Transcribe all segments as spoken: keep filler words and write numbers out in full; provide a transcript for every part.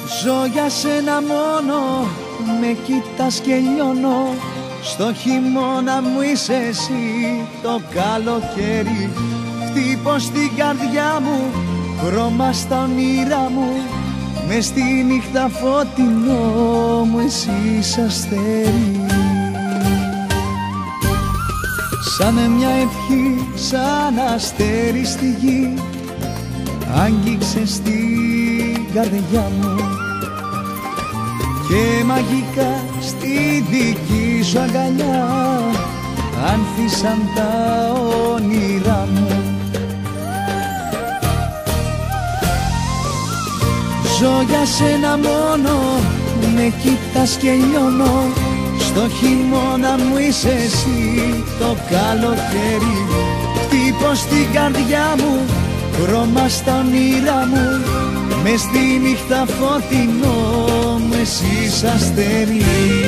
Ζω για σένα μόνο, με κοιτάς και λιώνω. Στο χειμώνα μου είσαι εσύ, το καλοκαίρι χτύπω στην καρδιά μου, χρώμα στα όνειρά μου. Μες στη νύχτα φωτεινό μου εσύ είσαι αστέρι. Σαν μια ευχή, σαν αστέρι στη γη, άγγιξες στην καρδιά μου και μαγικά στη δική σου αγκαλιά άνθησαν τα όνειρά μου. Ζω για σένα μόνο, με κοιτάς και λιώνω. Στο χειμώνα μου είσαι εσύ, το καλοκαίρι χτύπω στην καρδιά μου, χρώμα στα όνειρά μου. Μες στη νύχτα φωτεινό μου εσύ είσαι αστέρι.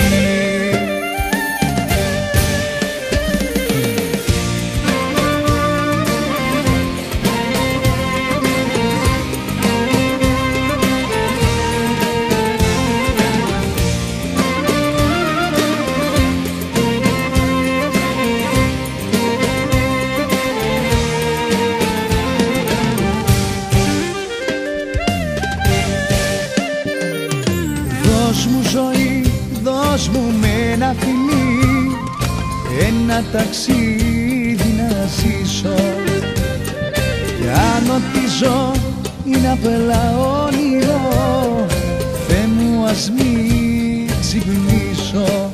Δώσ' μου ζωή, δώσ' μου με ένα φιλί, ένα ταξίδι να ζήσω. Κι αν ό,τι ζω είναι απλά όνειρο, Θεέ μου ας μην ξυπνήσω.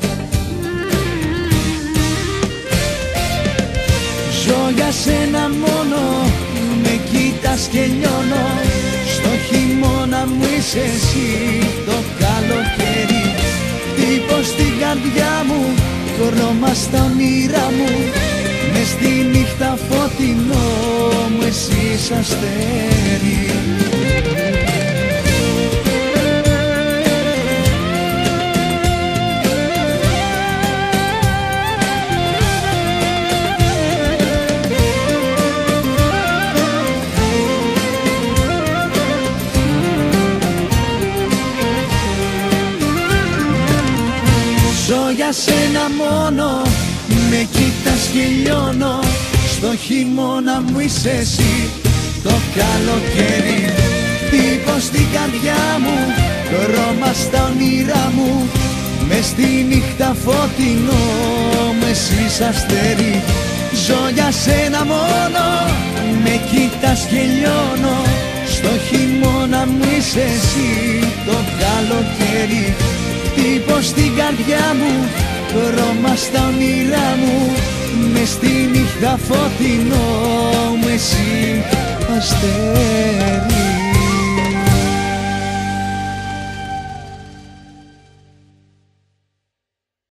Ζω για σένα μόνο, με κοιτάς και λιώνω. Στο χειμώνα μου είσαι εσύ, το καλοκαίρι χτύπω στην καρδιά μου, χρώμα στα όνειρά μου. Μες στη νύχτα φωτεινό μου εσύ είσαι αστέρι. Ζω για σένα μόνο, με κοιτάς και λιώνω. Στο χειμώνα μου είσαι εσύ, το καλοκαίρι χτύπω στην καρδιά μου, χρώμα στα όνειρά μου. Μες στη νύχτα φωτεινό μου εσύ είσαι αστέρι. Ζω για σένα μόνο, με κοιτάς και λιώνω. Στο χειμώνα μου είσαι εσύ, το καλοκαίρι χτύπω στην καρδιά μου, χρώμα στα όνειρά μου. Μες στη νύχτα φωτεινό μου εσύ αστέρι.